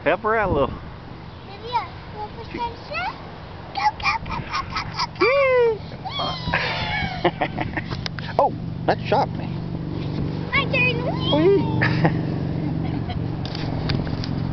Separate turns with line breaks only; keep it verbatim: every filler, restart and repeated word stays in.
help her out a little.
Olivia, you want to push that? Go, go, go, go, go, go, go.
Oh, that shocked me.
My turn.
Whee!